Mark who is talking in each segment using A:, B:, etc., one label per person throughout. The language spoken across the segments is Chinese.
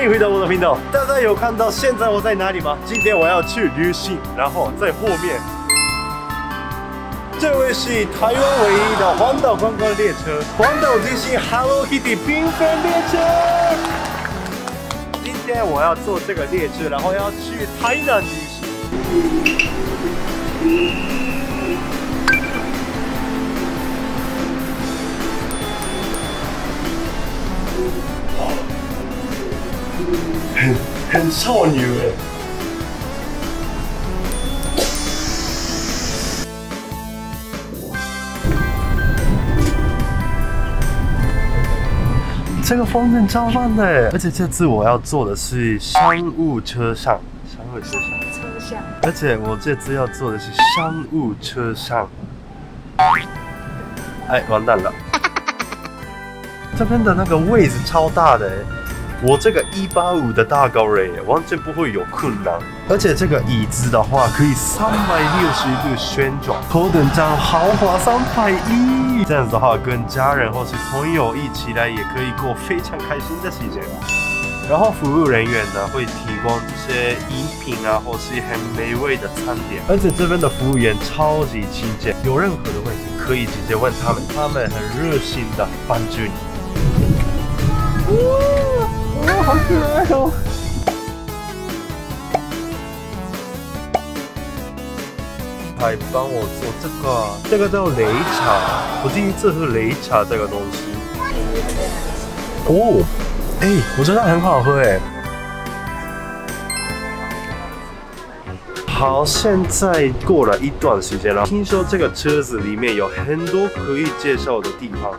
A: 迎回到我的频道。大家有看到现在我在哪里吗？今天我要去旅行，然后在后面，这位是台湾唯一的环岛观光列车——环岛之星 Hello Kitty 缤纷列车。今天我要坐这个列车，然后要去台南旅行。很少女哎。这个风景超棒的，而且这次我要坐的是商务车上，而且我这次要坐的是商务车上。哎，完蛋了！这边的那个位置超大的，我这个185的大高人完全不会有困难。而且这个椅子的话，可以360度旋转，头等舱豪华310。这样子的话，跟家人或是朋友一起来，也可以过非常开心的时间。然后服务人员呢，会提供这些饮品啊，或是很美味的餐点。而且这边的服务员超级亲切，有任何的问题可以直接问他们，他们很热心的帮助你。哇，好可爱哦！还帮我做这个叫擂茶，我第一次喝擂茶这个东西。哦，哎，我觉得很好喝哎。好，现在过了一段时间了，听说这个车子里面有很多可以介绍的地方。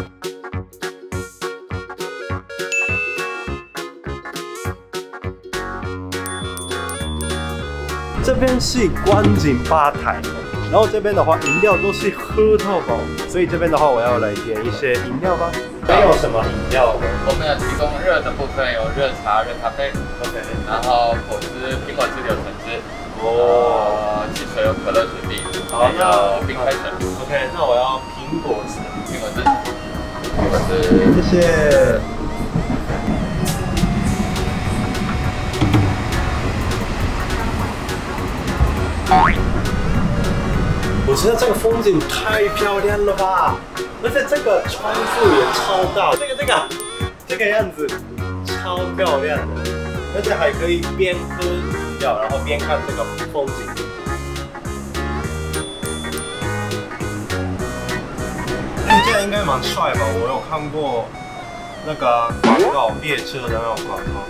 A: 这边是观景吧台，然后这边的话饮料都是喝到饱，所以这边的话我要来点一些饮料吧。还有什么饮料？
B: 我们有提供热的部分有热茶、热咖啡 ，OK， 然后果汁、苹果汁、柳橙汁，汽水有可乐、雪碧，还有冰开水。
A: OK， 那我要苹果汁，
B: 苹果汁，苹果汁，
A: 谢谢。我觉得这个风景太漂亮了吧，而且这个窗户也超大，这个样子超漂亮的，而且还可以边喝饮料，然后边看这个风景。这样应该蛮帅吧？我有看过那个广告，列车的那种广告。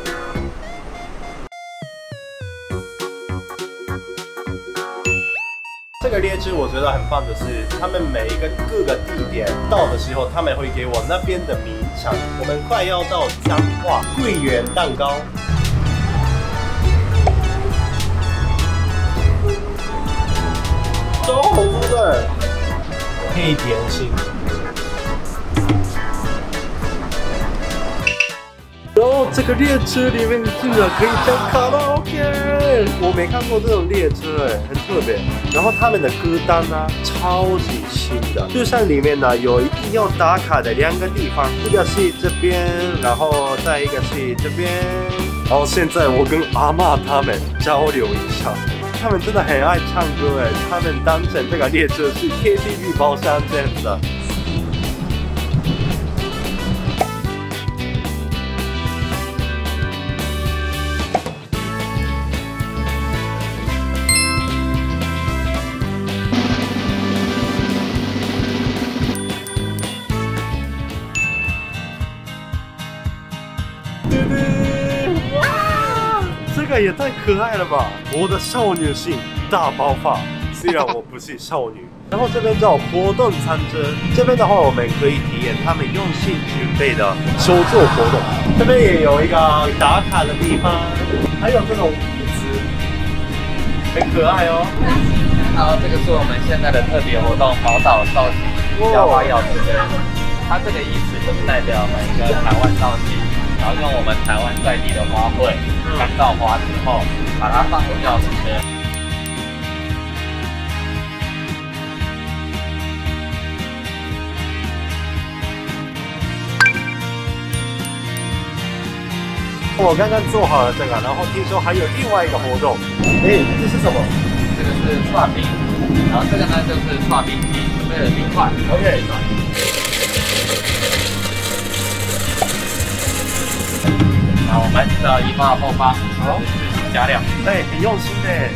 A: 这个列车我觉得很棒的是，他们每一个各个地点到的时候，他们会给我那边的名产。我们快要到彰化桂圆蛋糕，超好吃的，配点心。然后这个列车里面竟然可以唱卡拉 OK， 我没看过这种列车哎，很特别。然后他们的歌单呢，超级新的，就像里面呢有一定要打卡的2个地方，一个是这边，然后再一个是这边。然后现在我跟阿嬷他们交流一下，他们真的很爱唱歌哎，他们当成这个列车是 KTV 包厢这样子的。哇，这个也太可爱了吧！我的少女心大爆发，虽然我不是少女。然后这边叫活动餐车，这边的话我们可以体验他们用心准备的手作活动。这边也有一个打卡的地方，还有这种椅子，很可爱哦。
B: 好，这个是我们现在的特别活动——宝岛造型小花药师。它这个意思就是代表我们一个台湾造型，然后用我们台湾在地的花卉干燥花之后，把它放入药师车。
A: 我刚刚做好了这个，然后听说还有另外一个活动。哎，这是什么？
B: 这个是串冰，然后这个呢就是串冰机，准备了冰块。OK。好，我们的1包后方，好，加料。
A: 哎，很用心的。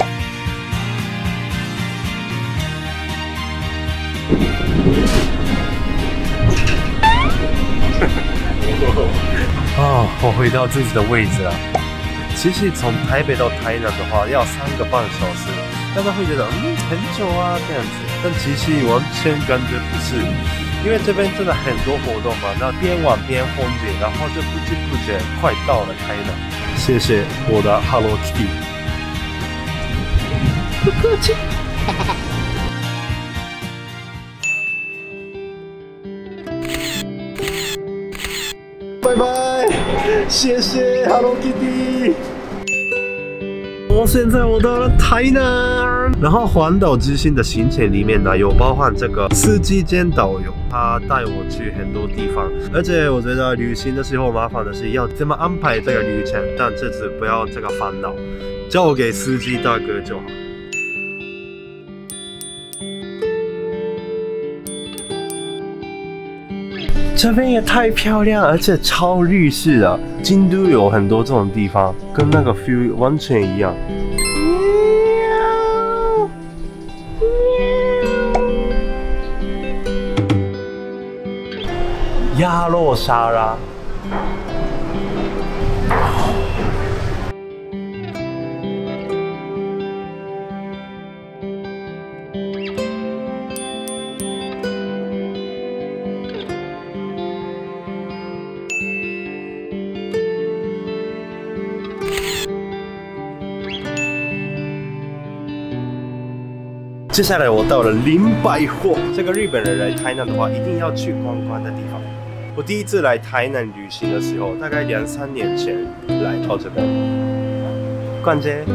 A: 啊，我回到自己的位置了。其实从台北到台南的话要3个半小时，大家会觉得很久啊这样子，但其实完全感觉不是，因为这边真的很多活动嘛，那边玩边风景，然后就不知不觉快到了台南。谢谢我的 Hello Kitty， 不客气。拜拜，谢谢 Hello Kitty。现在我到了台南，然后环岛之星的行程里面呢，有包含这个司机兼导游，他带我去很多地方。而且我觉得旅行的时候麻烦的是要怎么安排这个旅程，但这次不要这个烦恼，交给司机大哥就好。这边也太漂亮，而且超日式的。京都有很多这种地方，跟那个 feel 完全一样。鸭肉沙拉。接下来我到了林百货，这个日本人来台南的话，一定要去观光的地方。我第一次来台南旅行的时候，大概2、3年前来到这边逛街。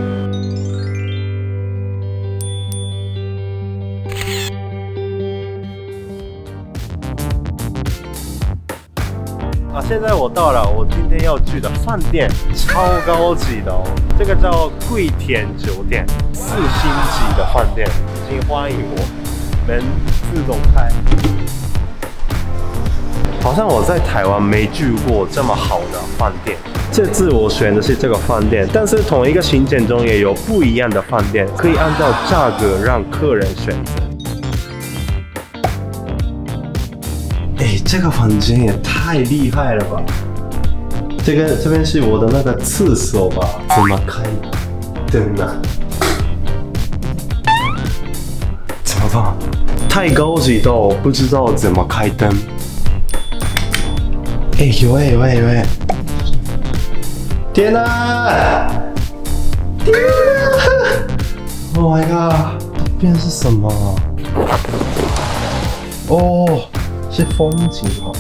A: 现在我到了我今天要去的饭店，超高级的哦，这个叫桂田酒店，4星级的饭店，请欢迎我，门自动开。好像我在台湾没住过这么好的饭店，这次我选的是这个饭店，但是同一个行程中也有不一样的饭店，可以按照价格让客人选择。这个房间也太厉害了吧！这边是我的那个厕所吧？怎么开灯啊？怎么办？太高级到我不知道怎么开灯。有！天哪！Oh my god！ 这边是什么？哦。是风景哦！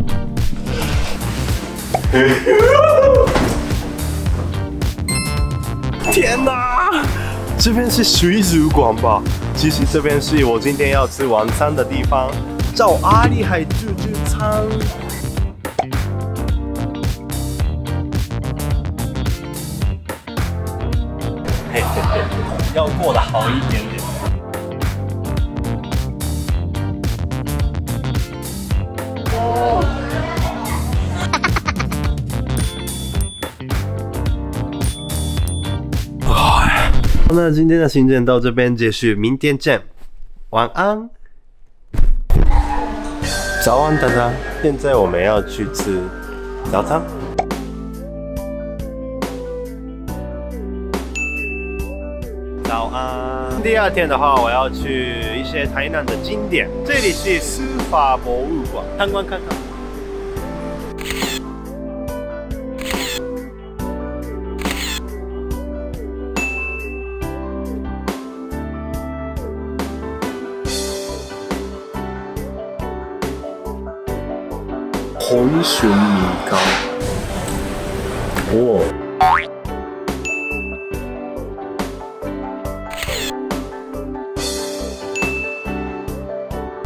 A: 天哪，这边是水族馆吧？其实这边是我今天要吃晚餐的地方，叫阿里海自助餐。嘿，要过得好一点点。那今天的行程到这边结束，明天见，晚安，早安大家。现在我们要去吃早餐。早安。第2天的话，我要去一些台南的景点，这里是司法博物馆，参观看看。红熊米糕，哦，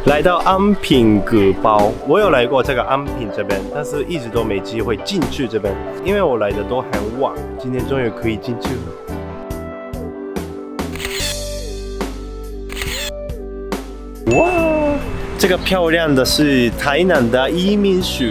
A: 来到安平古堡，我有来过这个安平这边，但是一直都没机会进去这边，因为我来的都很晚，今天终于可以进去了。哇，这个漂亮的是台南的移民署。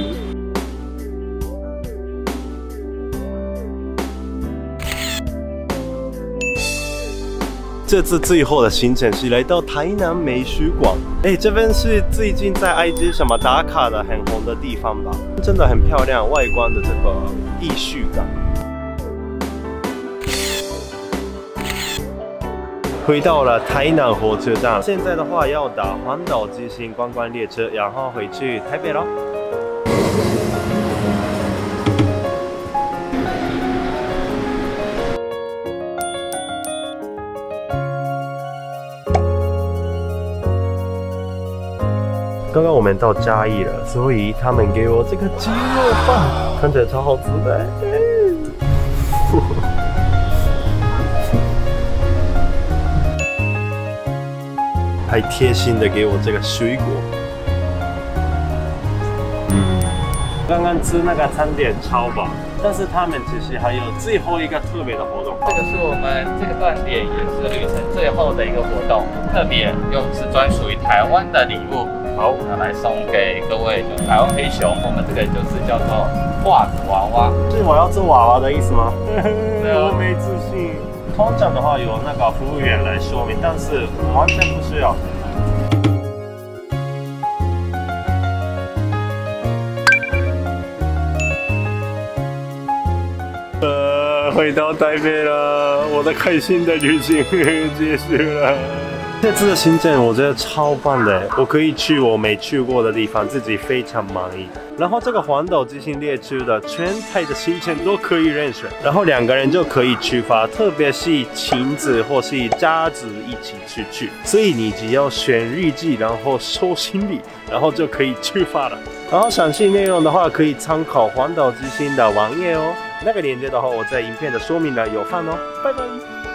A: 这次最后的行程是来到台南美术馆，这边是最近在 IG 什么打卡的很红的地方吧，真的很漂亮，外观的这个艺术感。回到了台南火车站，现在的话要打环岛之星观光列车，然后回去台北咯。刚刚我们到嘉义了，所以他们给我这个鸡肉饭，看起来超好吃的。还贴心的给我这个水果。刚刚吃那个餐点超饱，但是他们其实还有最后一个特别的活动。
B: 这个是我们这个断点也是旅程最后的一个活动，特别又是专属于台湾的礼物。好，拿来送给各位，就台湾黑熊。我们这个就是叫做画子娃娃，
A: 是我要做娃娃的意思吗？
B: 我
A: 没自信。通常的话有那个服务员来说明，但是完全不需要。回到台北了，我的开心的旅行结束了。这次的行程我觉得超棒的，我可以去我没去过的地方，自己非常满意。然后这个环岛之星列车的全台的行程都可以任选，然后2个人就可以出发，特别是亲子或是家族一起出去，所以你只要选日记，然后收行李，然后就可以出发了。然后详细内容的话，可以参考环岛之星的网页哦。那个链接的话，我在影片的说明栏有放哦。拜拜。